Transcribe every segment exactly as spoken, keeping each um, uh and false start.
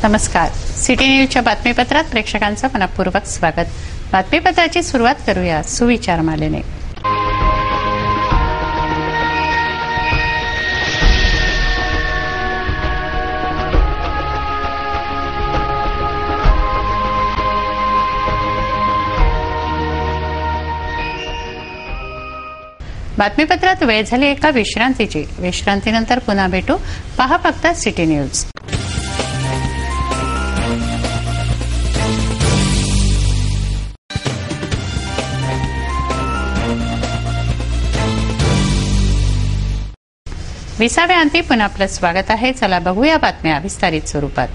नमस्कार. सिटी न्यूजच्या बातमीपत्रात प्रेक्षकांचं मनपूर्वक स्वागत. बातमीपत्राची सुरुवात करूया सुविचार मालेने. बातमीपत्रात वेळ झाली एका विश्रांतीची. विश्रांतीनंतर पुन्हा भेटू. पहा फक्त सिटी न्यूज. विसाव्या अंती पुन्हा आपलं स्वागत आहे. चला बघूया बातम्या विस्तारित स्वरूपात.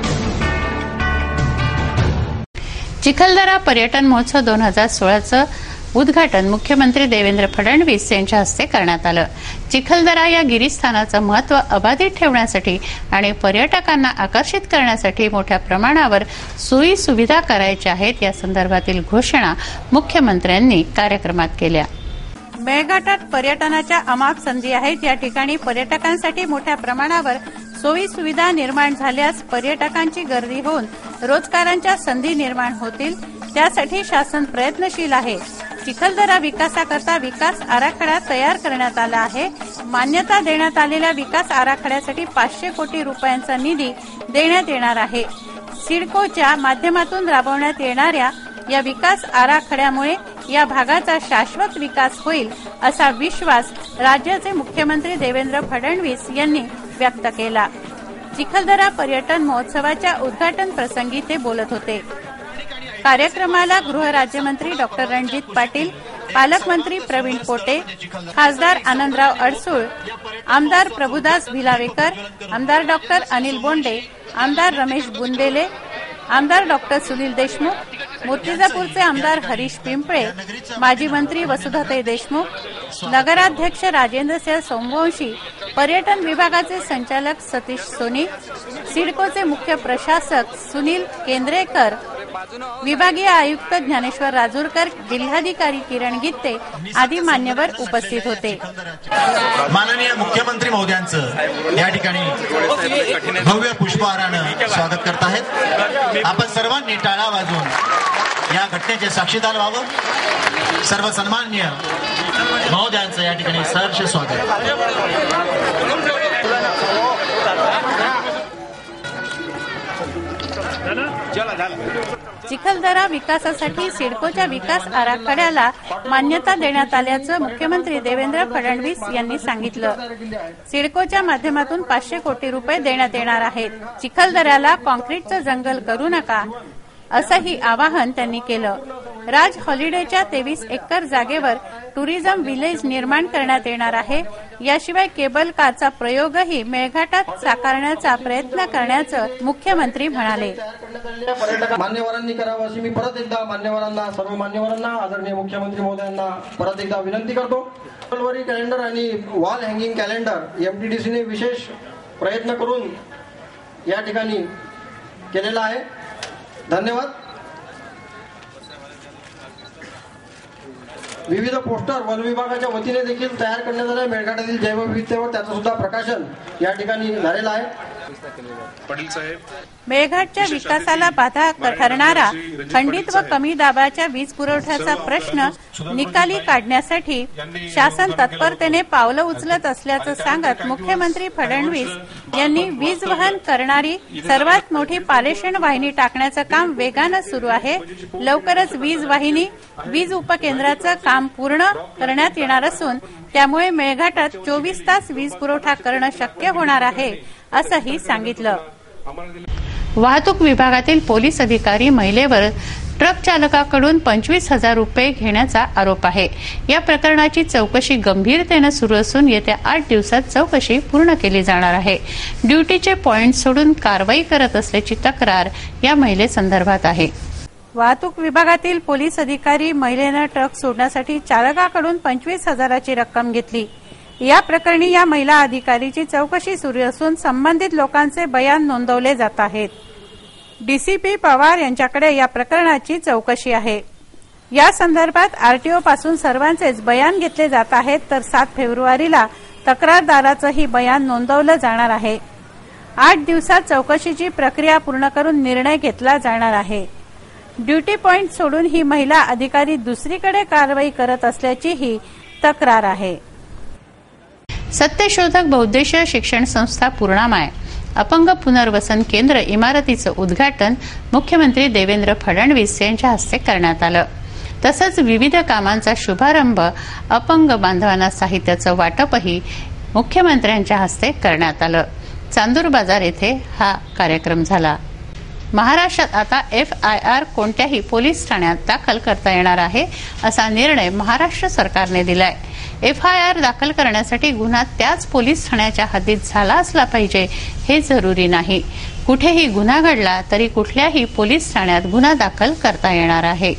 चिखलदरा पर्यटन महोत्सव दोन हजार सोळाचं उद्घाटन मुख्यमंत्री देवेंद्र फडणवीस यांच्या हस्ते करण्यात आलं. चिखलदरा या गिरीस्थानाचं महत्त्व अबाधित ठेवण्यासाठी आणि पर्यटकांना आकर्षित करण्यासाठी मोठ्या प्रमाणावर सोयी सुविधा करायच्या आहेत या संदर्भातील घोषणा मुख्यमंत्र्यांनी कार्यक्रमात केल्या. मेळघाटात पर्यटनाच्या अमाप संधी आहेत. या ठिकाणी पर्यटकांसाठी मोठ्या प्रमाणावर सोयी सुविधा निर्माण झाल्यास पर्यटकांची गर्दी होऊन रोजगारांच्या संधी निर्माण होतील. त्यासाठी शासन प्रयत्नशील आहे. चिखलदरा विकासाकरता विकास आराखडा तयार करण्यात आला आहे. मान्यता देण्यात आलेल्या विकास आराखड्यासाठी पाचशे कोटी रुपयांचा निधी देण्यात येणार आहे. सिडकोच्या माध्यमातून राबवण्यात येणाऱ्या या विकास आराखड्यामुळे या भागाचा शाश्वत विकास होईल असा विश्वास राज्याचे मुख्यमंत्री देवेंद्र फडणवीस यांनी व्यक्त केला. चिखलदरा पर्यटन महोत्सवाच्या उद्घाटन प्रसंगी ते बोलत होते. कार्यक्रमाला गृह राज्यमंत्री डॉक्टर रणजित पाटील, पालकमंत्री प्रवीण पोटे, खासदार आनंदराव अडसूळ, आमदार प्रभुदास भिलावेकर, आमदार डॉक्टर अनिल बोंडे, आमदार रमेश बुंदेले, आमदार डॉक्टर सुनील देशमुख, मूर्तिजापूरचे आमदार हरीश पिंपळे, माजी मंत्री वसुधाताई देशमुख, नगराध्यक्ष राजेंद्र सिंह सोमवंशी, पर्यटन विभागाचे संचालक सतीश सोनी, सिडकोचे मुख्य प्रशासक सुनील केंद्रेकर, विभागीय आयुक्त ज्ञानेश्वर राजूरकर, जिल्हाधिकारी किरण गित्ते आदी मान्यवर उपस्थित होते. माननीय मुख्यमंत्री महोदयांचं या ठिकाणी भव्य पुष्पहारानं स्वागत करत आहेत. आपण सर्वांनी टाळा वाजवून या घटनेचे साक्षीदार व्हावं. सर्व सन्माननीय महोदयांचं या ठिकाणी सहर्ष स्वागत. चिखलदरा विकासासाठी सिडकोच्या विकास आराखड्याला मान्यता देण्यात आल्याचं मुख्यमंत्री देवेंद्र फडणवीस यांनी सांगितलं. सिडकोच्या माध्यमातून पाचशे कोटी रुपये देण्यात येणार आहेत. चिखलदऱ्याला कॉन्क्रीटचं जंगल करू नका असंही आवाहन त्यांनी केलं. राज हॉलिडेच्या तेवीस एकर जागेवर टुरिझम विलेज निर्माण करण्यात येणार आहे. याशिवाय केबल कारचा प्रयोगही मेळघाटात साकारण्याचा प्रयत्न करण्याचं मुख्यमंत्री म्हणाले. मान्यवरांनी करावं अशी मी परत एकदा मान्यवरांना सर्व मान्यवरांना आदरणीय मुख्यमंत्री महोदयांना परत एकदा विनंती करतो. टेबलवरील कॅलेंडर आणि वॉल हँगिंग कॅलेंडर एमटीडीसीने विशेष प्रयत्न करून या ठिकाणी केलेला आहे. धन्यवाद. विविध पोस्टर वन विभागाच्या वतीने देखील तयार करण्यात आले. मेळघाटातील जैवविविधतेवर त्याचं सुद्धा प्रकाशन या ठिकाणी झालेलं आहे. मेळघाटच्या विकासाला बाधा ठरणारा खंडित व कमी दाबाच्या वीज पुरवठ्याचा प्रश्न निकाली काढण्यासाठी शासन तत्परतेने पावलं उचलत असल्याचं सांगत मुख्यमंत्री फडणवीस यांनी वीज वहन करणारी सर्वात मोठी पारेषण वाहिनी टाकण्याचं काम वेगानं सुरू आहे. लवकरच वीज वाहिनी वीज उपकेंद्राचं काम पूर्ण करण्यात येणार असून त्यामुळे मेळघाटात चोवीस तास वीज पुरवठा करणं शक्य होणार आहे असंही सांगितलं. वाहतूक विभागातील पोलीस अधिकारी महिलेवर ट्रक चालकाकडून पंचवीस हजार रुपये घेण्याचा आरोप आहे. या प्रकरणाची चौकशी गंभीरतेनं सुरू असून येत्या आठ दिवसात चौकशी पूर्ण केली जाणार आहे. ड्युटीचे पॉइंट सोडून कारवाई करत असल्याची तक्रार या महिलेसंदर्भात आहे. वाहतूक विभागातील पोलीस अधिकारी महिलेनं ट्रक सोडण्यासाठी चालकाकडून पंचवीस हजाराची रक्कम घेतली. या प्रकरणी या महिला अधिकारीची चौकशी सुरू असून संबंधित लोकांचे बयान नोंदवले जात आहेत. डीसीपी पवार यांच्याकडे या प्रकरणाची चौकशी आहे. या संदर्भात आरटीओ पासून सर्वांचेच बयान घेतले जात आहेत. तर सात फेब्रुवारीला तक्रारदाराचंही बयान नोंदवलं जाणार आहे. आठ दिवसात चौकशीची प्रक्रिया पूर्ण करून निर्णय घेतला जाणार आहे. ड्युटी पॉइंट सोडून ही महिला अधिकारी दुसरीकडे कारवाई करत असल्याची ही तक्रार आहे. सत्यशोधक बहुउद्देशीय शिक्षण संस्था पूर्णामाय अपंग पुनर्वसन केंद्र इमारतीचं उद्घाटन मुख्यमंत्री देवेंद्र फडणवीस यांच्या हस्ते करण्यात आलं. तसंच विविध कामांचा शुभारंभ, अपंग बांधवांना साहित्याचं वाटपही मुख्यमंत्र्यांच्या हस्ते करण्यात आलं. चांदूर बाजार येथे हा कार्यक्रम झाला. महाराष्ट्रात आता एफ आय आर कोणत्याही पोलीस ठाण्यात दाखल करता येणार आहे असा निर्णय महाराष्ट्र सरकारने दिलाय. एफ आय आर दाखल करण्यासाठी गुन्हा त्याच पोलीस ठाण्याच्या हद्दीत झाला असला पाहिजे हे जरुरी नाही. कुठेही गुन्हा घडला तरी कुठल्याही पोलीस ठाण्यात गुन्हा दाखल करता येणार आहे.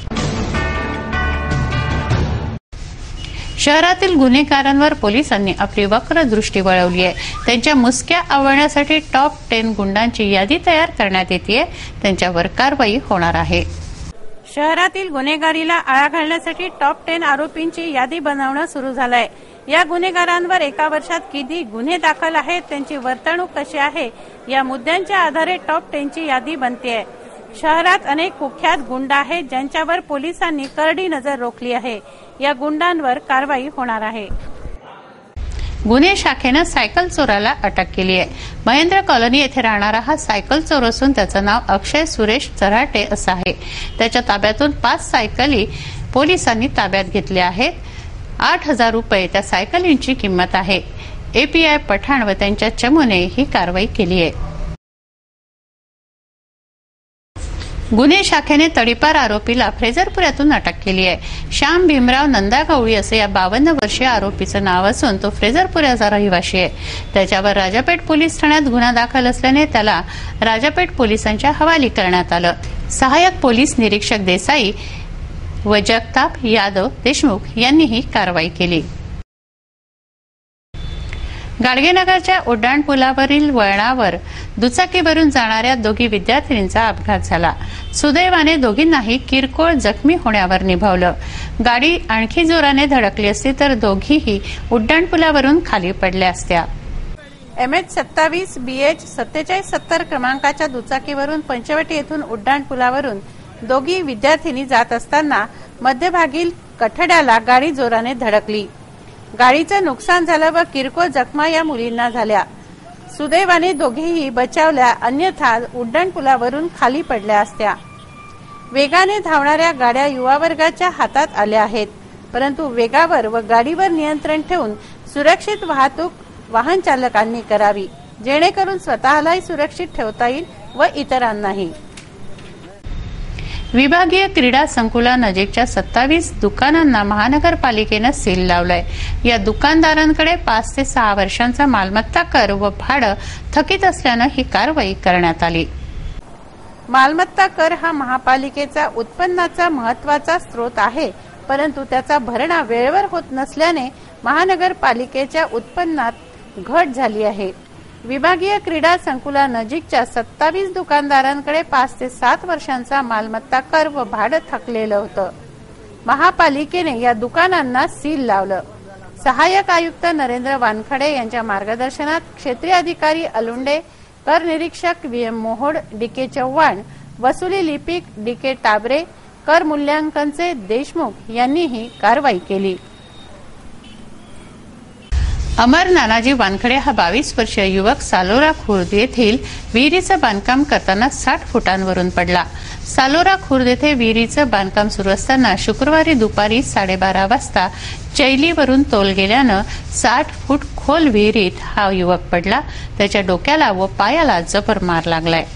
शहरातील गुन्हेगारांवर पोलिसांनी आपली वक्र दृष्टी वळवली आहे. त्यांच्या मुसक्या आवळण्यासाठी टॉप टेन गुंडांची यादी तयार करण्यात येते. त्यांच्यावर कारवाई होणार आहे. शहरातील गुन्हेगारीला आळा घालण्यासाठी टॉप टेन आरोपींची यादी बनवणं सुरू झालंय. या गुन्हेगारांवर एका वर्षात किती गुन्हे दाखल आहेत, त्यांची वर्तणूक कशी आहे या मुद्द्यांच्या आधारे टॉप टेनची यादी बनतेय. शहरात अनेक कुख्यात गुंड आहेत ज्यांच्यावर पोलिसांनी करडी नजर रोखली आहे. या गुंडांवर कारवाई होणार आहे. गुन्हे शाखेनं सायकल चोराला अटक केली आहे. महेंद्र कॉलनी येथे राहणारा हा सायकल चोर असून त्याचं नाव अक्षय सुरेश चराटे असं आहे. त्याच्या ताब्यातून पाच सायकली पोलिसांनी ताब्यात घेतल्या आहेत. आठ हजार रुपये त्या सायकलींची किंमत आहे. एपीआय पठाण व त्यांच्या चमूने ही कारवाई केली आहे. गुन्हे शाखेने तडीपार आरोपीला फ्रेजरपुऱ्यातून अटक केली आहे. श्याम भीमराव नंदागवळी असे या बावन्न वर्षीय आरोपीचं नाव असून तो फ्रेजरपुऱ्याचा रहिवासी आहे. त्याच्यावर राजापेठ पोलीस ठाण्यात गुन्हा दाखल असल्याने त्याला राजापेठ पोलिसांच्या हवाली करण्यात आलं. सहाय्यक पोलीस निरीक्षक देसाई व जगताप यादव देशमुख यांनी ही कारवाई केली. गाडगेनगरच्या उड्डाणपुलावरील वळणावर दुचाकीवरून जाणाऱ्या दोघी विद्यार्थिनींचा अपघात झाला. सुदैवाने दोघींनाही किरकोळ जखमी होण्यावर निभावलं. गाडी आणखी जोराने धडकली असती तर दोघीही उड्डाणपुलावरून खाली पडल्या असत्या. एम एच सत्तावीस बी एच सत्तेचाळीस सत्तर क्रमांकाच्या दुचाकीवरून पंचवटी येथून उड्डाणपुलावरून दोघी विद्यार्थिनी जात असताना मध्यभागील कठड्याला गाडी जोराने धडकली. गाडीचं नुकसान झालं व किरकोळ जखमा या मुलींना झाल्या. सुदैवाने दोघेही बचावल्या, अन्यथा उड्डाणपुलावरून खाली पडल्या असत्या. वेगाने धावणाऱ्या गाड्या युवा वर्गाच्या हातात आल्या आहेत, परंतु वेगावर व गाडीवर नियंत्रण ठेवून सुरक्षित वाहतूक वाहन चालकांनी करावी, जेणेकरून स्वतःलाही सुरक्षित ठेवता येईल व इतरांनाही. विभागीय क्रीडा संकुलानजीकच्या सत्तावीस दुकानांना महानगरपालिकेनं सील लावलंय. या दुकानदारांकडे पाच ते सहा वर्षांचा मालमत्ता कर व भाडं थकीत असल्यानं ही कारवाई करण्यात आली. मालमत्ता कर हा महापालिकेचा उत्पन्नाचा महत्वाचा स्रोत आहे, परंतु त्याचा भरणा वेळेवर होत नसल्याने महानगरपालिकेच्या उत्पन्नात घट झाली आहे. विभागीय क्रीडा संकुलानजीकच्या सत्तावीस दुकानदारांकडे पाच ते सात वर्षांचा मालमत्ता कर व भाडं थकलेलं होतं. महापालिकेने या दुकानांना सील लावलं. सहाय्यक आयुक्त नरेंद्र वानखडे यांच्या मार्गदर्शनात क्षेत्रीय अधिकारी अलुंडे, कर निरीक्षक V M Mohod, D K Chavan, वसुली लिपिक डी के टाबरे, कर मूल्यांकनचे देशमुख यांनी ही कारवाई केली. अमर नानाजी वानखडे हा बावीस वर्षीय युवक सालोरा खुर्द येथील विहिरीचं बांधकाम करताना साठ फुटांवरून पडला. सालोरा खुर्द येथे विहिरीचं बांधकाम सुरू असताना शुक्रवारी दुपारी साडेबारा वाजता चैलीवरून तोल गेल्यानं साठ फूट खोल विहिरीत हा युवक पडला. त्याच्या डोक्याला व पायाला जबर मार लागलाय.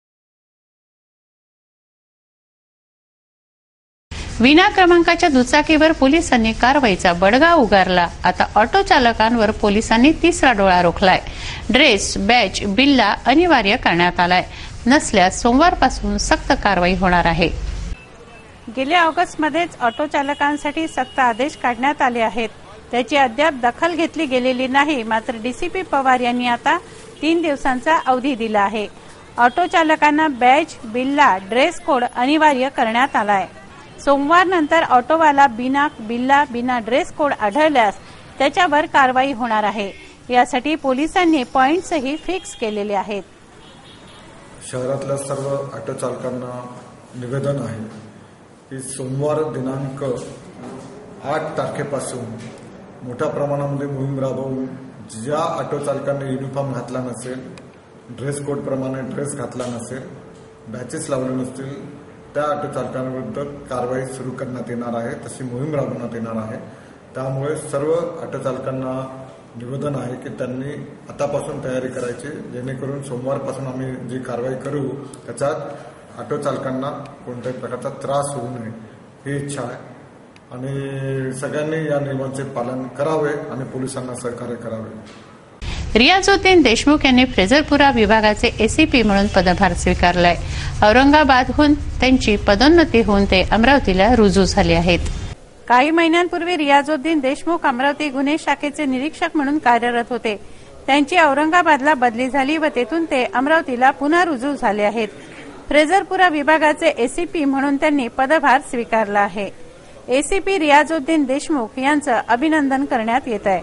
विना क्रमांकाच्या दुचाकीवर पोलिसांनी कारवाईचा बडगा उगारला. आता ऑटो चालकांवर पोलिसांनी तिसरा डोळा रोखलाय. ड्रेस, बॅच, बिल्ला अनिवार्य करण्यात आलाय. नसल्यास सोमवारपासून सक्त कारवाई होणार आहे. गेल्या ऑगस्टमध्येच ऑटो चालकांसाठी सक्त आदेश काढण्यात आले आहेत. त्याची अद्याप दखल घेतली गेलेली नाही. मात्र डीसीपी पवार यांनी आता तीन दिवसांचा अवधी दिला आहे. ऑटो चालकांना बॅच, बिल्ला, ड्रेस कोड अनिवार्य करण्यात आलाय. सोमवार नंतर ऑटोवाला बिना बिल्ला, बिना ड्रेस कोड आढळल्यास त्याच्यावर कारवाई होणार आहे. यासाठी पोलिसांनी पॉइंट्सही फिक्स केलेले आहेत. शहरातल्या सर्व ऑटो चालकांना निवेदन आहे की सोमवार दिनांक आठ तारखेपासून मोठ्या प्रमाणामध्ये मोहीम राबवून ज्या ऑटो चालकांनी युनिफॉर्म घातला नसेल, ड्रेस कोड प्रमाणे ड्रेस घातला नसेल, बॅचेस लावले नसतील, त्या ऑटो चालकांविरुद्ध कारवाई सुरू करण्यात येणार आहे. तशी मोहीम राबवण्यात येणार आहे. त्यामुळे सर्व ऑटो चालकांना निवेदन आहे की त्यांनी आतापासून तयारी करायची, जेणेकरून सोमवारपासून आम्ही जी कारवाई करू त्याच्यात ऑटो चालकांना कोणत्याही प्रकारचा त्रास होऊ नये ही इच्छा आहे. आणि सगळ्यांनी या नियमांचे पालन करावे आणि पोलिसांना सहकार्य करावे. रियाजुद्दीन देशमुख यांनी फ्रेझरपुरा विभागाचे एसीपी म्हणून पदभार स्वीकारलाय. औरंगाबादहून त्यांची पदोन्नती होऊन ते अमरावतीला रुजू झाले आहेत. काही महिन्यांपूर्वी रियाजुद्दीन देशमुख अमरावती गुन्हे शाखेचे निरीक्षक म्हणून कार्यरत होते. त्यांची औरंगाबादला बदली झाली व तेथून ते अमरावतीला पुन्हा रुजू झाले आहेत. फ्रेझरपुरा विभागाचे एसीपी म्हणून त्यांनी पदभार स्वीकारला आहे. एसीपी रियाजुद्दीन देशमुख यांचं अभिनंदन करण्यात येत आहे.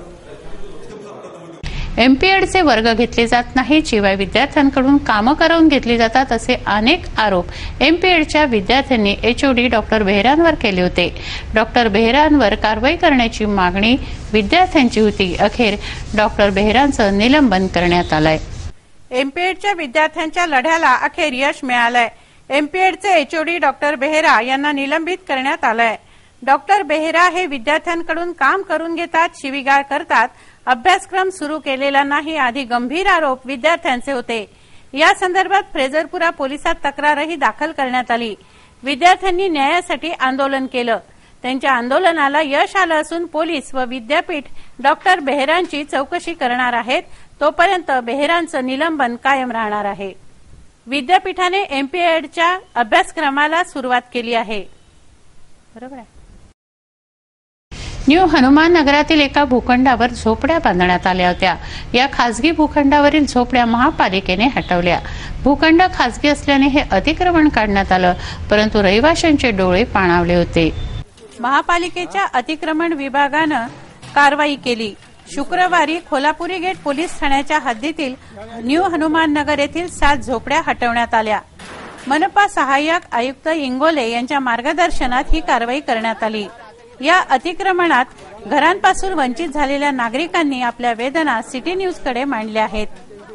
एमपीएडचे वर्ग घेतले जात नाहीत, शिवाय विद्यार्थ्यांकडून कामं करवून घेतली जातात असे अनेक आरोप एमपीएडच्या विद्यार्थ्यांनी एचओडी डॉक्टर बेहरांवर केले होते. डॉक्टर बेहरांवर कारवाई करण्याची मागणी विद्यार्थ्यांची होती. अखेर डॉक्टर बेहरांचं निलंबन करण्यात आलंय. एमपीएडच्या विद्यार्थ्यांच्या लढ्याला अखेर यश मिळालंय. एमपीएडचे एचओडी डॉक्टर बेहरा यांना निलंबित करण्यात आलंय. डॉक्टर बेहरा हे विद्यार्थ्यांकडून काम करून घेतात, शिवीगाळ करतात, अभ्यासक्रम सुरू केलेला नाही आदी गंभीर आरोप विद्यार्थ्यांचे होते. या संदर्भात फ्रेझरपुरा पोलिसात तक्रारही दाखल करण्यात आली. विद्यार्थ्यांनी न्यायासाठी आंदोलन केलं. त्यांच्या आंदोलनाला यश आलं असून पोलीस व विद्यापीठ डॉक्टर बेहरांची चौकशी करणार आहेत. तोपर्यंत बेहरांचं निलंबन कायम राहणार आहे. विद्यापीठाने एमपीएडच्या अभ्यासक्रमाला सुरुवात केली आहे. बरोबर आहे. न्यू हनुमान नगरातील एका भूखंडावर झोपड्या बांधण्यात आल्या होत्या. या खासगी भूखंडावरील झोपड्या महापालिकेने हटवल्या. भूखंड खासगी असल्याने हे अतिक्रमण काढण्यात आलं, परंतु रहिवाशांचे डोळे पाणावले होते. महापालिकेच्या अतिक्रमण विभागानं कारवाई केली. शुक्रवारी खोलापुरी गेट पोलीस ठाण्याच्या हद्दीतील न्यू हनुमान नगर येथील सात झोपड्या हटवण्यात आल्या. मनपा सहाय्यक आयुक्त इंगोले यांच्या मार्गदर्शनात ही कारवाई करण्यात आली. या अतिक्रमणात घरांपासून वंचित झालेल्या नागरिकांनी आपल्या वेदना सिटी न्यूजकडे मांडल्या आहेत.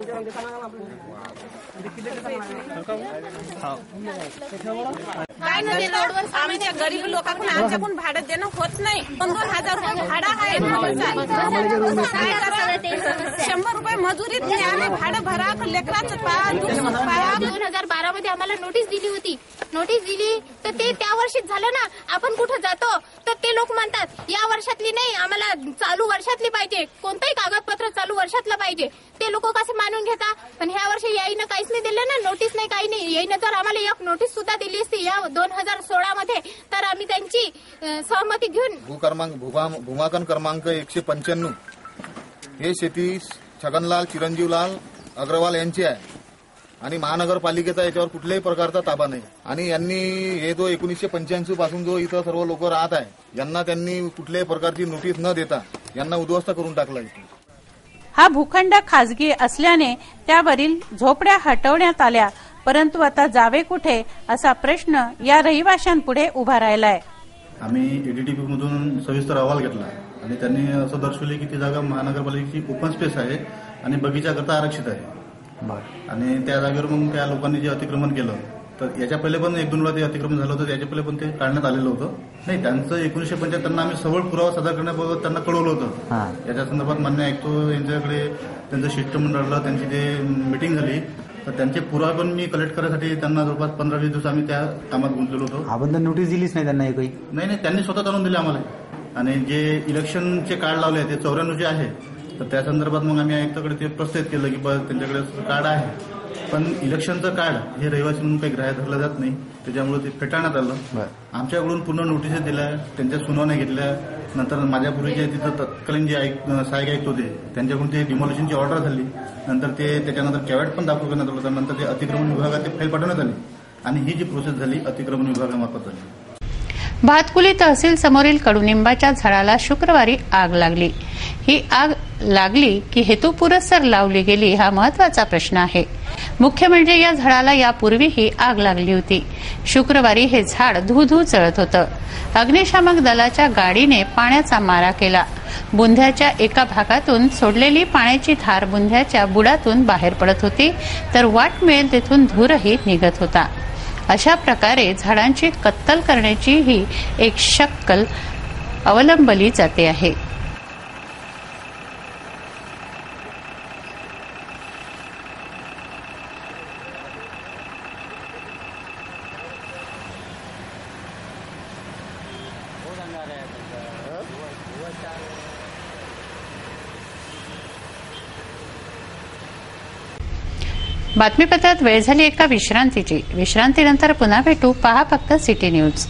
काय नाही रोडवर आम्ही त्या गरीब लोकांकडून आमच्याकडून भाडं देणं होत नाही. दोन दोन हजार रुपये भाडं आहे. शंभर रुपये मजुरी आम्ही भाडं भरा लेकराचं दोन हजार बारा मध्ये आम्हाला नोटीस दिली होती. नोटीस दिली तर ते त्या वर्षीच झालं ना. आपण कुठं जातो तर ते लोक म्हणतात या वर्षातली नाही, आम्हाला चालू वर्षातली पाहिजे. कोणतंही कागदपत्र चालू वर्षातलं पाहिजे. ते लोक कसे मानून घेतात. पण ह्या वर्षी याईनं काहीच नाही दिलं ना, नोटीस नाही, काही नाही. याईनं जर आम्हाला एक नोटीस सुद्धा दिली असती या दोन हजार सोळा मध्ये तर आम्ही त्यांची सहमती घेऊन भू क्रमांक भूमाकन क्रमांक एकशे पंच्याण्णव हे शेती छगनलाल चिरंजीवलाल अग्रवाल यांची आहे आणि महानगरपालिकेचा याच्यावर कुठल्याही प्रकारचा ताबा नाही. आणि यांनी हे जो एकोणीसशे पंच्याऐंशी पासून जो इथं सर्व लोक राहत आहे यांना त्यांनी कुठल्याही प्रकारची नोटीस न देता यांना उद्ध्वस्त करून टाकला. हा भूखंड खासगी असल्याने त्यावरील झोपड्या हटवण्यात आल्या, परंतु आता जावे कुठे असा प्रश्न या रहिवाशांपुढे उभा राहिलाय. आम्ही एडीटीपी मधून सविस्तर अहवाल घेतला आणि त्यांनी असं दर्शवले की ती जागा महानगरपालिकेची ओपन स्पेस आहे आणि बगीचाकरता आरक्षित आहे. आणि त्या जागेवर मग त्या लोकांनी जे अतिक्रमण केलं तर याच्या पहिले पण एक दोन वेळा ते अतिक्रमण झालं होतं. याच्या पहिले पण ते काढण्यात आलेलं होतं. नाही, त्यांचं एकोणीसशे पंच्याहत्तरला आम्ही सबळ पुरावा सादर करण्याबाबत त्यांना कळवलं होतं. याच्या संदर्भात मान्य ऐकतो यांच्याकडे त्यांचं शिष्टमंडळाला त्यांची जे मिटिंग झाली तर त्यांचे पुरावे पण मी कलेक्ट करण्यासाठी त्यांना जवळपास पंधरा वीस दिवस आम्ही त्या कामात गुंतलेलो होतो. आपण नोटीस दिलीच नाही त्यांना एकही. नाही नाही त्यांनी स्वतः आणून दिले आम्हाला. आणि जे इलेक्शनचे कार्ड लावले ते चौऱ्याण्णव जे आहे तर त्या संदर्भात मग आम्ही आयुक्ताकडे ते प्रस्तावित केलं की बस त्यांच्याकडे कार्ड आहे, पण इलेक्शनचं कार्ड हे रहिवासी म्हणून काही ग्राह्य धरलं जात नाही, त्याच्यामुळे ते फेटाळण्यात आलं. आमच्याकडून पूर्ण नोटीस दिल्या, त्यांच्या सुनावण्या घेतल्या. नंतर माझ्यापूर्वी जे तिथं तत्कालीन जे सहाय्यक आयुक्त होते त्यांच्याकडून ते डिमॉलिशनची ऑर्डर झाली. नंतर ते त्याच्यानंतर कॅवेट पण दाखल करण्यात आलं होतं. नंतर ते अतिक्रमण विभागात ते फाईल पाठवण्यात आली आणि ही जी प्रोसेस झाली अतिक्रमण विभागामार्फत झाली. भातकुली तहसील समोरील कडुनिंबाच्या झाडाला शुक्रवारी आग लागली. ही आग लागली की हेतुपुरस्सर लावली गेली हा महत्वाचा प्रश्न आहे. मुख्य म्हणजे या झाडाला यापूर्वीही आग लागली होती. शुक्रवारी हे झाड धूधू जळत होतं. अग्निशामक दलाच्या गाडीने पाण्याचा मारा केला. बुंध्याच्या एका भागातून सोडलेली पाण्याची धार बुंध्याच्या बुडातून बाहेर पडत होती, तर वाट मिळेल तेथून धूरही निघत होता. अशा प्रकारे झाडांची कत्तल करण्याची ही एक शक्कल अवलंबली जाते आहे. बातमीपत्रात वेळ झाली एका विश्रांतीची. विश्रांतीनंतर पुन्हा भेटू. पहा फक्त सिटी न्यूज.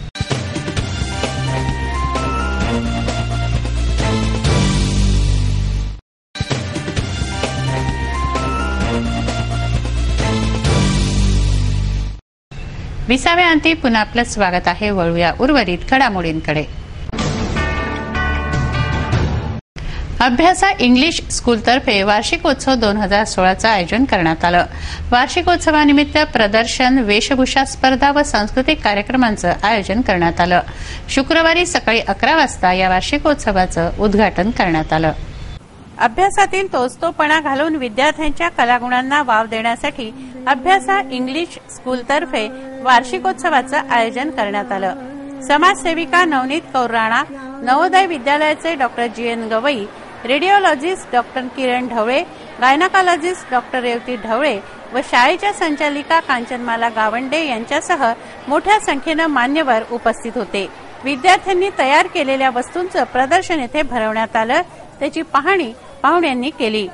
विसाव्या अंती पुन्हा आपलं स्वागत आहे. वळूया उर्वरित घडामोडींकडे. अभ्यासा इंग्लिश स्कूलतर्फे वार्षिकोत्सव दोन हजार सोळाचं आयोजन करण्यात आलं. वार्षिकोत्सवानिमित्त प्रदर्शन, वेशभूषा स्पर्धा व सांस्कृतिक कार्यक्रमांचं आयोजन करण्यात आलं. शुक्रवारी सकाळी अकरा वाजता या वार्षिकोत्सवाचं उद्घाटन करण्यात आलं. अभ्यासातील तोचतोपणा घालून विद्यार्थ्यांच्या कलागुणांना वाव देण्यासाठी अभ्यासा इंग्लिश स्कूलतर्फे वार्षिकोत्सवाचं आयोजन करण्यात आलं. समाजसेविका नवनीत कौर राणा, नवोदय विद्यालयाचे doctor G N Gawai, radiologist doctor Kiran Dhawale, gynaecologist doctor Revati Dhawale व शाळेच्या संचालिका कांचनमाला गावंडे यांच्यासह मोठ्या संख्येनं मान्यवर उपस्थित होते. विद्यार्थ्यांनी तयार केलेल्या वस्तूंचं प्रदर्शन येथे भरवण्यात आलं. त्याची पाहणी पाहुण्यांनी केली.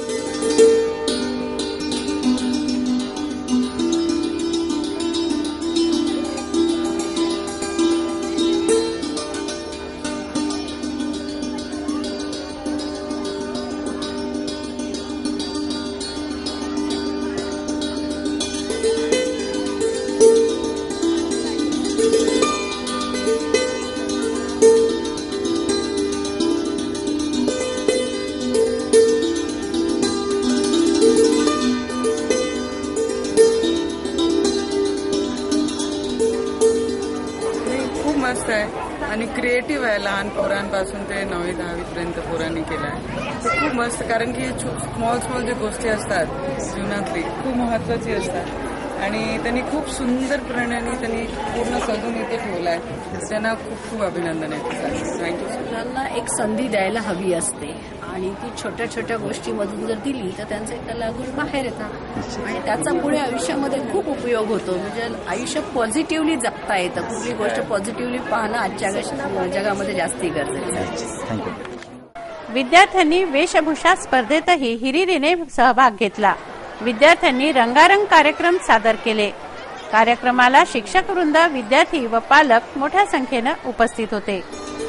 आणि क्रिएटिव्ह आहे. लहान पोरांपासून ते नववी दहावी पर्यंत पोरांनी केलं आहे. खूप मस्त, कारण की स्मॉल स्मॉल जे गोष्टी असतात जीवनातली खूप महत्वाची असतात आणि त्यांनी खूप सुंदरपणे त्यांनी पूर्ण सजून इथे ठेवलं आहे. त्यांना खूप खूप अभिनंदन आहे. थँक्यू. मुलांना एक संधी द्यायला हवी असते आणि ती छोट्या छोट्या गोष्टीमधून जर दिली तर त्यांचे कलागुण बाहेर येतात आणि त्याचा पुढे आयुष्यामध्ये खूप उपयोग होतो. म्हणजे आयुष्य पॉझिटिव्हली जगता येतं. कुठली गोष्ट पॉझिटिव्हली पाहणं आजच्या जगामध्ये जास्ती गरजेचं आहे. विद्यार्थ्यांनी वेशभूषा स्पर्धेतही हिरिरीने सहभाग घेतला. विद्यार्थ्यांनी रंगारंग कार्यक्रम सादर केले. कार्यक्रमाला शिक्षक वृंद, विद्यार्थी व पालक मोठ्या संख्येनं उपस्थित होते.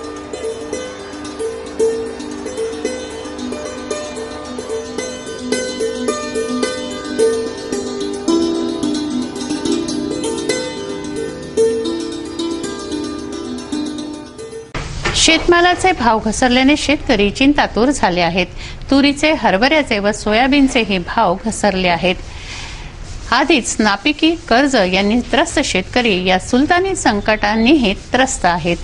शेतमालाचे भाव घसरल्याने शेतकरी चिंतातूर झाले आहेत. तुरीचे, हरभऱ्याचे व सोयाबीनचेही भाव घसरले आहेत. आधीच नापिकी, कर्ज यांनी त्रस्त शेतकरी या सुलतानी संकटांनीही त्रस्त आहेत.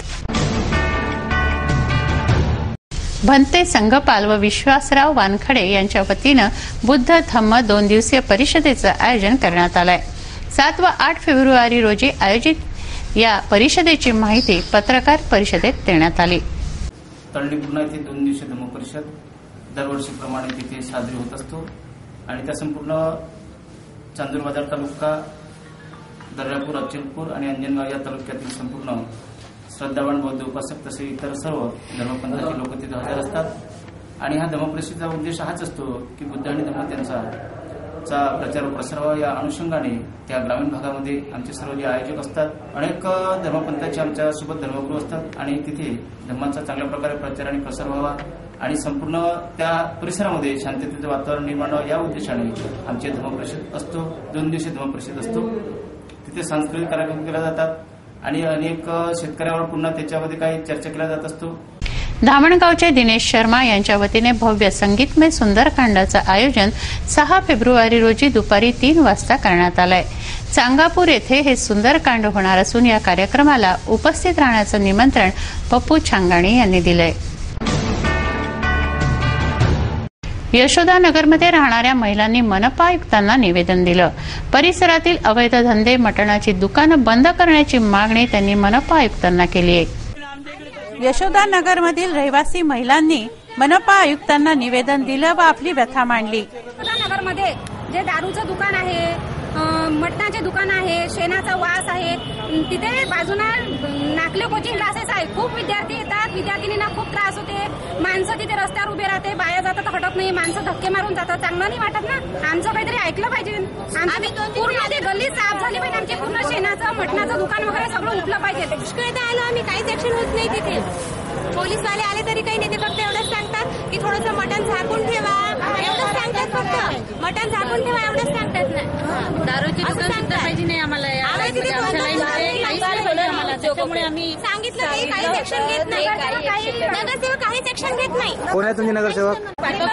भंते संघपाल व विश्वासराव वानखडे यांच्या वतीनं बुद्ध धम्म दोन दिवसीय परिषदेचं आयोजन करण्यात आलंय. सात व आठ फेब्रुवारी रोजी आयोजित या परिषदेची माहिती पत्रकार परिषदेत देण्यात आली. तळणीपूर्ण येथे दोन दिवसीय धम्म परिषद दरवर्षीप्रमाणे तिथे साजरी होत असतो आणि त्या संपूर्ण चांदूरबाजार तालुका, दर्यापूर, अचलपूर आणि अंजनगाव या तालुक्यातील संपूर्ण श्रद्धावान बौद्ध उपासक तसे इतर सर्व धर्मपंथाचे लोक तिथे हजर असतात आणि हा धम्मपरिषदेचा उद्देश हाच असतो की बुद्ध आणि धम्म त्यांचा चा प्रचार व प्रसार व्हावा. या अनुषंगाने त्या ग्रामीण भागामध्ये आमचे सर्व जे आयोजक असतात, अनेक धर्मपंथाचे आमच्या सोबत धर्मगुरू असतात आणि तिथे धम्माचा चांगल्या प्रकारे प्रचार आणि प्रसार व्हावा आणि संपूर्ण त्या परिसरामध्ये शांततेचं वातावरण निर्माण व्हावं या उद्देशाने आमचे धम्मपरिषद असतो. दोन दिवसीय धम्मपरिषद असतो. तिथे सांस्कृतिक कार्यक्रम केले जातात आणि अनेक शेतकऱ्यावर पुन्हा त्याच्यामध्ये काही चर्चा केल्या जात असतो. धामणगावचे दिनेश शर्मा यांच्या वतीने भव्य संगीतमय सुंदरकांडाचं आयोजन सहा फेब्रुवारी रोजी दुपारी तीन वाजता करण्यात आलंय। चांगापूर येथे हे सुंदरकांड होणार असून या कार्यक्रमाला उपस्थित राहण्याचं निमंत्रण पप्पू छांगाणी यांनी दिलंय। यशोदानगरमध्ये राहणाऱ्या महिलांनी मनपा आयुक्तांना निवेदन दिलं। परिसरातील अवैध धंदे, मटणाची दुकानं बंद करण्याची मागणी त्यांनी मनपा आयुक्तांना केली आहे। यशोदानगरमधील रहिवासी महिलांनी मनपा आयुक्तांना निवेदन दिलं व आपली व्यथा मांडली। यशोदानगरमध्ये जे दारूचं दुकान आहे, मटणाचे दुकान आहे, शेणाचा वास आहे, तिथे बाजूला नाकले कोचिंग क्लासेस आहे। खूप विद्यार्थी येतात, विद्यार्थिनींना खूप त्रास होते। माणसं तिथे रस्त्यावर उभे राहते, बाया जातात हटत नाही, माणसं धक्के मारून जातात। चांगलं नाही वाटत ना, आमचं काहीतरी ऐकलं पाहिजे। आम्ही पूर्ण ती गल्ली साफ झाली पाहिजे, आमचे पूर्ण शेणाचं मटणाचं दुकान वगैरे सगळं उठलं पाहिजे। पुष्कळदा आलो आम्ही, काहीच ऍक्शन होत नाही तिथे। पोलीसवाले आले तरी काही नाही, ते फक्त एवढंच सांगतात की थोडंसं मटण झाकून ठेवा, एवढंच सांगतात फक्त। मटण झाकून ठेवा एवढंच सांगतात ना। दारूची दुकान सुद्धा पाहिजे नाही आम्हाला, त्याच्यामुळे आम्ही सांगितलं काहीच ऍक्शन घेत नाही, नगरसेवक काहीच ऍक्शन घेत नाही। कोण आहे तुमचे नगरसेवक?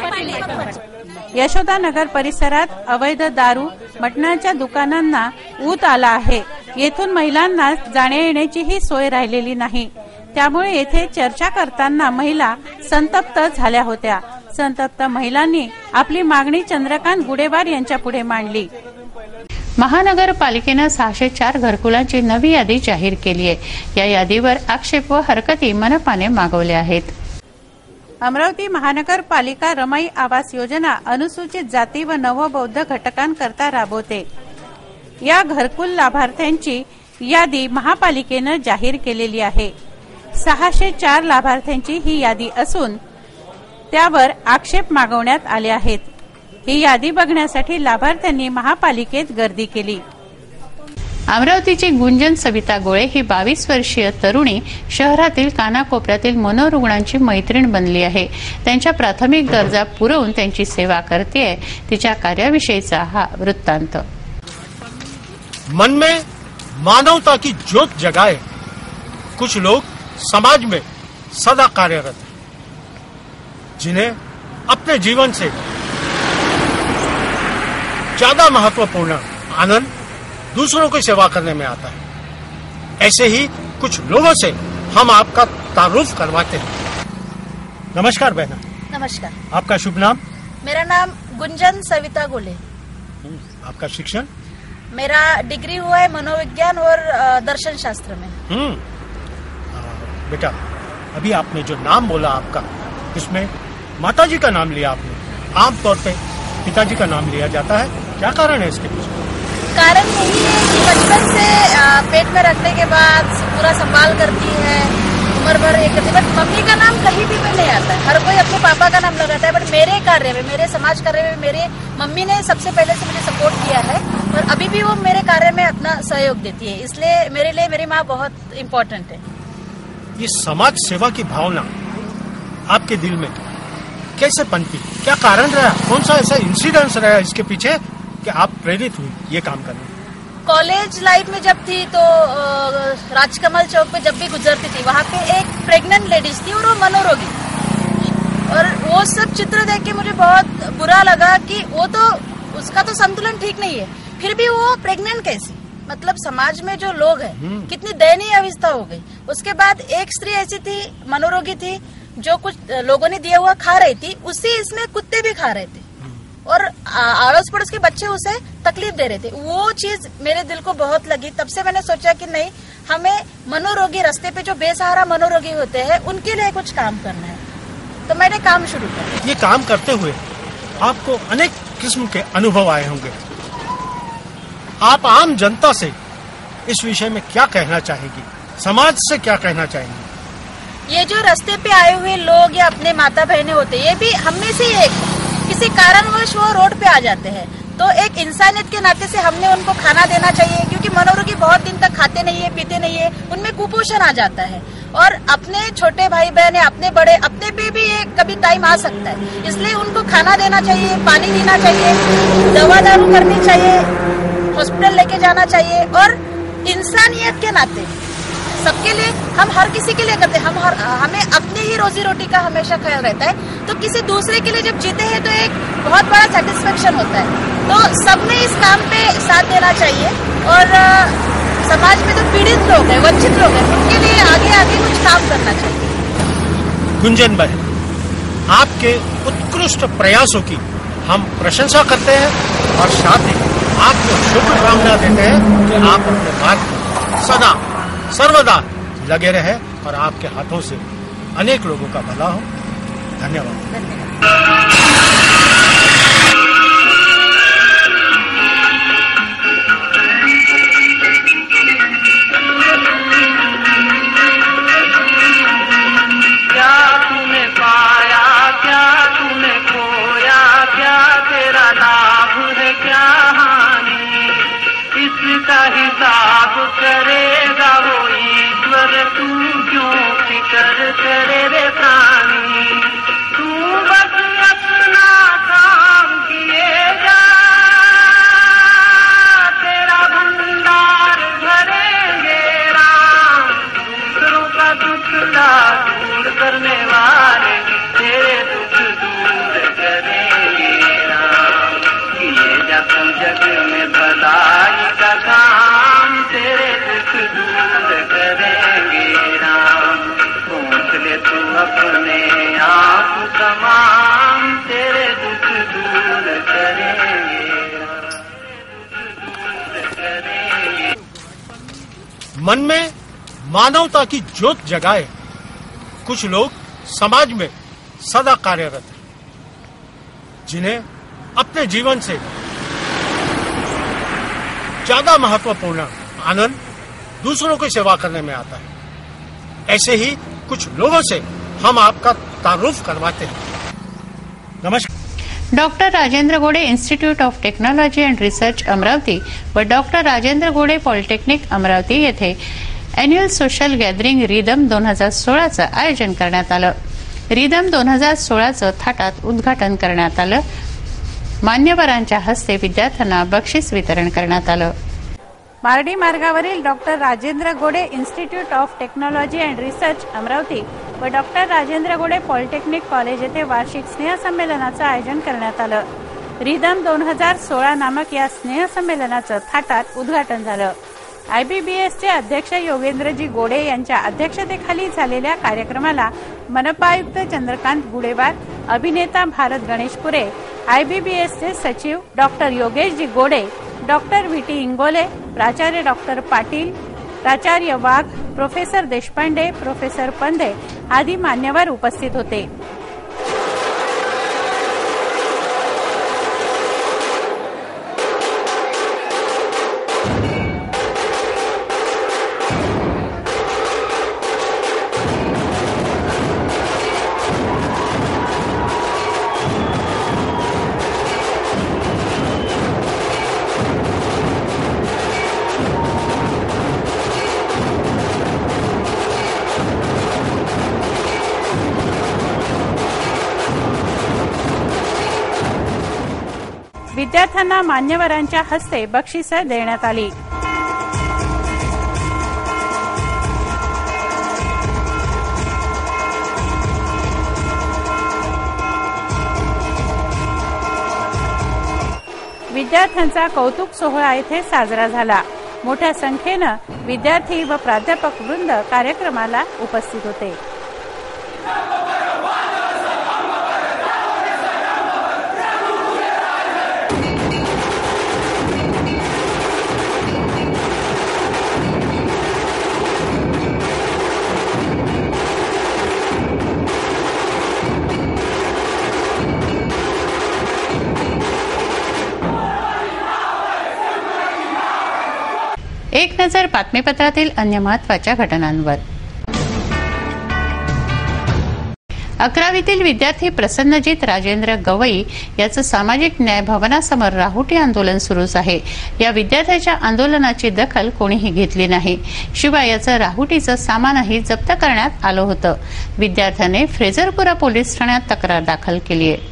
यशोदानगर परिसरात अवैध दारू, मटणाच्या दुकानांना ऊत आला आहे। येथून महिलांना जाण्या येण्याचीही सोय राहिलेली नाही। त्यामुळे येथे चर्चा करताना महिला संतप्त झाल्या होत्या। संतप्त महिलांनी आपली मागणी चंद्रकांत गुडेवार यांच्या पुढे मांडली। महानगरपालिकेनं सहाशे चार घरकुलांची नवी यादी जाहीर केली आहे। या यादीवर आक्षेप व हरकती मनपाने मागवल्या आहेत। अमरावती महानगरपालिका रमाई आवास योजना अनुसूचित जाती व नवबौद्ध घटकांकरता राबवते। या घरकुल लाभार्थ्यांची यादी महापालिकेनं जाहीर केलेली आहे। सहाशे चार लाभार्थ्यांची ही यादी असून त्यावर आक्षेप मागवण्यात आले आहेत। ही यादी बघण्यासाठी लाभार्थ्यांनी महापालिकेत गर्दी केली। अमरावतीची गुंजन सविता गोळे ही बावीस वर्षीय तरुणी शहरातील कानाकोपऱ्यातील मनोरुग्णांची मैत्रीण बनली आहे। त्यांच्या प्राथमिक गरजा पुरवून त्यांची सेवा करते। तिच्या कार्याविषयीचा हा वृत्तांत। मन में मानवता की ज्योत जगाए कुछ लोग समाज में सदा कार्यरत हैं, जिन्हें अपने जीवन से ज्यादा महत्वपूर्ण आनंद दूसरों की सेवा करने में आता है। ऐसे ही कुछ लोगों से हम आपका तारुफ करवाते हैं। नमस्कार बहना। नमस्कार। आपका शुभ नाम? मेरा नाम गुंजन सविता गोले। आपका शिक्षण? मेरा डिग्री हुआ है मनोविज्ञान और दर्शन शास्त्र में। हम्म बेटा, अभी आपने जो नाम बोला आपका, इसमें माताजी का नाम लिया आपने। आमतौर पे पिताजी का नाम लिया जाता है, क्या कारण है इसके पीछे? कारण यही है कि बचपन से पेट में रखने के बाद पूरा संभाल करती है, उम्र भर ये करती है, बट मम्मी का नाम कहीं भी नहीं आता है। हर कोई अपने पापा का नाम लगाता है, बट मेरे कार्य में, मेरे समाज कार्य में मेरे मम्मी ने सबसे पहले से मुझे सपोर्ट किया है और अभी भी वो मेरे कार्य में अपना सहयोग देती है। इसलिए मेरे लिए मेरी माँ बहुत इम्पोर्टेंट है। ये समाज सेवा की भावना आपके दिल में कैसे पनपी? क्या कारण रहा? कौन सा ऐसा इंसिडेंस रहा इसके पीछे कि आप प्रेरित हुई ये काम करने? कॉलेज लाइफ में जब थी तो राजकमल चौक पे जब भी गुजरती थी, वहाँ पे एक प्रेग्नेंट लेडीज थी और वो मनोरोगी, और वो सब चित्र देख के मुझे बहुत बुरा लगा कि वो तो, उसका तो संतुलन ठीक नहीं है, फिर भी वो प्रेग्नेंट कैसी? मतलब समाज में जो लोग हैं कितनी दयनीय अवस्था हो गई। उसके बाद एक स्त्री ऐसी थी, मनोरोगी थी, जो कुछ लोगों ने दिया हुआ खा रही थी, उसी इसमें कुत्ते भी खा रहे थे और अड़ोस पड़ोस के बच्चे उसे तकलीफ दे रहे थे। वो चीज मेरे दिल को बहुत लगी। तब से मैंने सोचा कि नहीं, हमें मनोरोगी, रास्ते पे जो बेसहारा मनोरोगी होते हैं उनके लिए कुछ काम करना है। तो मैंने काम शुरू किया। ये काम करते हुए आपको अनेक किस्म के अनुभव आए होंगे। आप आम जनता से इस विषय में क्या कहना चाहेगी? समाज से क्या कहना चाहेंगी? ये जो रास्ते पे आए हुए लोग या अपने माता बहनें होते हैं, ये भी हम में से एक, किसी कारणवश वो रोड पे आ जाते हैं, तो एक इंसानियत के नाते से हमने उनको खाना देना चाहिए, क्योंकि मनोरोगी बहुत दिन तक खाते नहीं है, पीते नहीं है, उनमें कुपोषण आ जाता है। और अपने छोटे भाई बहन, अपने बड़े, अपने पे भी ये कभी टाइम आ सकता है, इसलिए उनको खाना देना चाहिए, पानी देना चाहिए, दवा दारू करनी चाहिए, हॉस्पिटल लेके जाना चाहिए। और इंसानियत के नाते सबके लिए, हम हर किसी के लिए करते हैं, हम हर, हमें अपनी ही रोजी रोटी का हमेशा ख्याल रहता है, तो किसी दूसरे के लिए जब जीते हैं तो एक बहुत बड़ा सेटिस्फेक्शन होता है। तो सबने इस काम पे साथ देना चाहिए और समाज में जो पीड़ित लोग हैं, वंचित लोग हैं, उनके लिए आगे आगे कुछ काम करना चाहिए। गुंजन बहन, आपके उत्कृष्ट प्रयासों की हम प्रशंसा करते हैं और साथ ही आपको शुभकामना देते हैं कि आप अपने मार्ग पर सदा सर्वदा लगे रहे और आपके हाथों से अनेक लोगों का भला हो। धन्यवाद। हिसाब करेगा वो ईश्वर, तू क्यों फिक्र करे रे प्राणी, तू बस अपना काम किए जा, तेरा भंडार भरेंगे राम, दूसरों का दुख दूर करने वाले तेरे दुख दूर करेंगे राम, किए जा तू जग में भलाई का काम, तेरे दुख दूर करेंगे राम, सोच ले तू अपने आप तमाम, तेरे दुख दूर करेंगे राम। मन में मानवता की ज्योत जगाए कुछ लोग समाज में सदा कार्यरत हैं, जिन्हें अपने जीवन से ज्यादा महत्वपूर्ण आनंद दूसरों की सेवा करने में आता है। ऐसे ही कुछ लोगों से हम आपका तारुफ करवाते हैं। नमस्कार। Doctor Rajendra Gode institute of technology and research Amravati व डॉक्टर राजेंद्र गोडे पॉलिटेक्निक अमरावती येथे अॅन्युअल सोशल गॅदरिंग रिदम दोन हजार सोळाचं आयोजन करण्यात आलं। रिदम दोन हजार सोळाचं थाटात उद्घाटन करण्यात आलं। मान्यवरांच्या हस्ते विद्यार्थ्यांना बक्षीस वितरण करण्यात आलं। मार्डी मार्गावरील doctor Rajendra Gode institute of technology and research Amravati व डॉक्टर राजेंद्र गोडे पॉलिटेक्निक कॉलेज येथे वार्षिक स्नेहसंमेलनाचं आयोजन करण्यात आलं। रिदम दोन हजार सोळा नामक या स्नेहसंमेलनाचं थाटात उद्घाटन झालं। आयबीबीएसचे अध्यक्ष योगेंद्रजी गोडे यांच्या अध्यक्षतेखाली झालेल्या कार्यक्रमाला मनपा आयुक्त चंद्रकांत गुडेवार, अभिनेता भारत गणेशपुरे, आयबीबीएसचे सचिव डॉक्टर योगेशजी गोडे, डॉक्टर व्ही टी इंगोले, प्राचार्य डॉक्टर पाटील, प्राचार्य वाघ, प्रोफेसर देशपांडे, प्रोफेसर पंधे आदी मान्यवर उपस्थित होते। विद्यार्थ्यांना मान्यवरांच्या हस्ते बक्षिसं देण्यात आली। विद्यार्थ्यांचा कौतुक सोहळा येथे साजरा झाला। मोठ्या संख्येनं विद्यार्थी व प्राध्यापक वृंद कार्यक्रमाला उपस्थित होते। एक नजर बातमीपत्रातील अन्य महत्त्वाच्या घटनांवर। अकरावीतील विद्यार्थी प्रसन्नजीत राजेंद्र गवई याचं सामाजिक न्याय भवनासमोर राहुटी आंदोलन सुरूच आहे। या विद्यार्थ्याच्या आंदोलनाची दखल कोणीही घेतली नाही। शिवाय याचं राहुटीचं सामानही जप्त करण्यात आलं होतं। विद्यार्थ्याने फ्रेझरपुरा पोलीस ठाण्यात तक्रार दाखल केली आहे।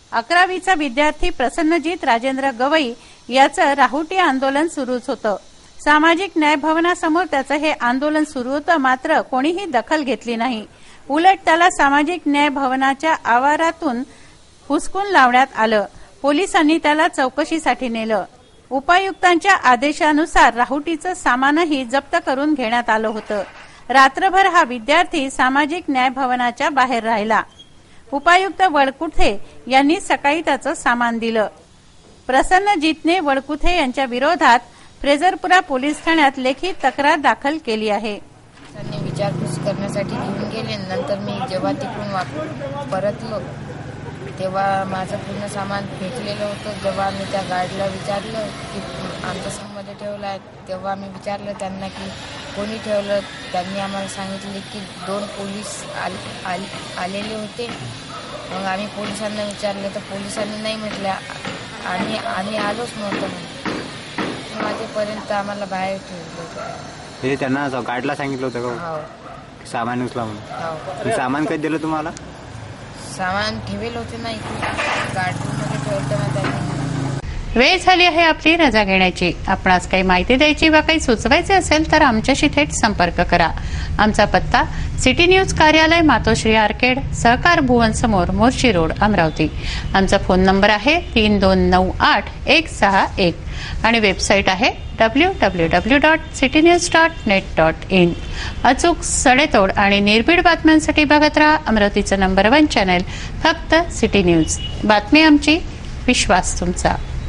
अकरावीचा विद्यार्थी प्रसन्नजीत राजेंद्र गवई याचं राहुटी आंदोलन सुरूच होतं। सामाजिक न्याय भवनासमोर त्याचं हे आंदोलन सुरू होतं, मात्र कोणीही दखल घेतली नाही. उलट त्याला सामाजिक न्याय भवनाच्या आवारातून हुसकून लावण्यात आलं. पोलिसांनी त्याला चौकशीसाठी नेलं. उपायुक्तांच्या आदेशानुसार राहुटीचं सामानही जप्त करून घेण्यात आलं होतं. रात्रभर हा विद्यार्थी सामाजिक न्याय भवनाच्या बाहेर राहिला. उपायुक्त वडकुथे यांनी सकाळी त्याचं सामान दिलं. प्रसन्नजीतने वडकुथे यांच्या विरोधात फ्रेझरपुरा पोलीस ठाण्यात लेखी तक्रार दाखल केली आहे. त्यांनी विचारपूस करण्यासाठी घेऊन गेले. नंतर मी जेव्हा तिकडून परतलो तेव्हा माझं पूर्ण सामान फेकलेलं होतं. जेव्हा मी त्या गार्डला विचारलं की आमच्या सममध्ये ठेवलं आहे, तेव्हा मी विचारलं त्यांना की कोणी ठेवलं. त्यांनी आम्हाला सांगितले की दोन पोलीस आलेले होते. मग आम्ही पोलिसांना विचारलं तर पोलिसांनी नाही म्हटलं, आणि आम्ही आलोच नव्हतो. माझ्यापर्यंत आम्हाला बाहेर ठेवलं होतं. हे त्यांना गार्डला सांगितलं होतं का हो. सामान उचला म्हणून? हो. सामान कधी दिलं तुम्हाला? सामान ठेवेल होते नाही, गार्डमध्ये ठेवलं ना त्यांनी. वेळ झाली आहे आपली रजा घेण्याची. आपणास काही माहिती द्यायची वा काही सुचवायचे असेल तर आमच्याशी थेट संपर्क करा. आमचा पत्ता सिटी न्यूज कार्यालय, मातोश्री आर्केड, सहकार भुवन समोर, मोर्शी रोड, अमरावती. आमचा फोन नंबर आहे तीन दोन नऊ आठ एक सहा एक आणि वेबसाईट आहे W W W dot city news dot net dot in. अचूक, सडेतोड आणि निर्भीड बातम्यांसाठी बघत राहा अमरावतीचं नंबर वन चॅनल, फक्त सिटी न्यूज. बातमी आमची, विश्वास तुमचा.